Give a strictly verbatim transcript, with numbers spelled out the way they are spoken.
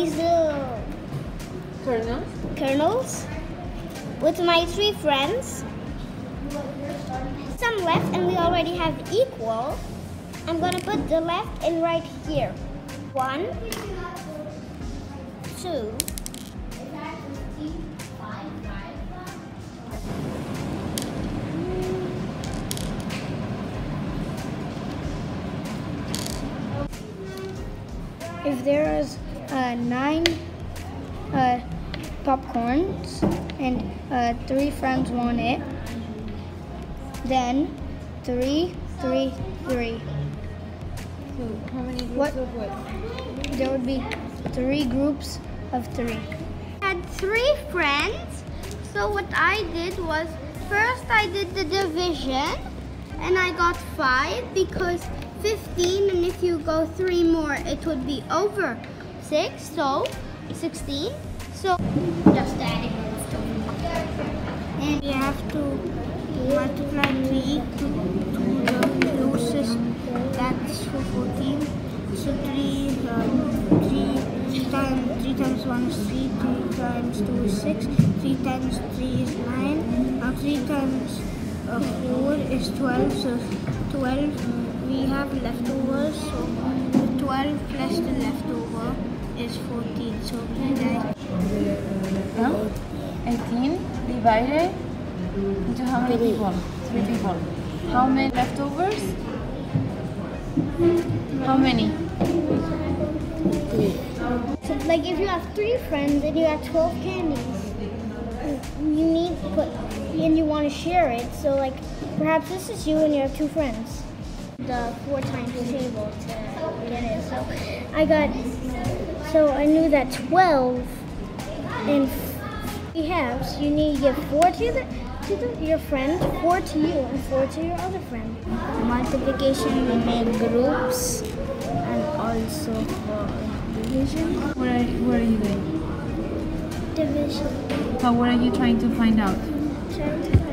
these uh, Kernels? kernels with my three friends. Some left, and we already have equal. I'm gonna put the left in right here. One, two, if there is uh, nine uh, popcorns and uh, three friends want it, then three, three, three. So how many groups What? of what? There would be three groups of three. I had three friends, so what I did was, first I did the division, and I got five because fifteen, and if you go three more, it would be over six, so sixteen. So just adding and you have to multiply three to, to the closest, that's for fourteen. So three, um, three times three times one is three, three times two is six, three times three is nine. Now three times uh, four is twelve. So twelve we have leftovers. So twelve plus the leftover is fourteen. So we write No? eighteen divided into how many Three. people? Three people. How many leftovers? How many? So, like, if you have three friends and you have twelve candies, you need to put, and you want to share it. So, like, perhaps this is you and you have two friends. The four times table to get it. So, I got. So I knew that twelve and three halves. You need to give four to the to the, your friend, four to you, and four to your other friend. Multiplication, we make groups, and also for division. What are, what are you doing? Division. So what are you trying to find out? Trying to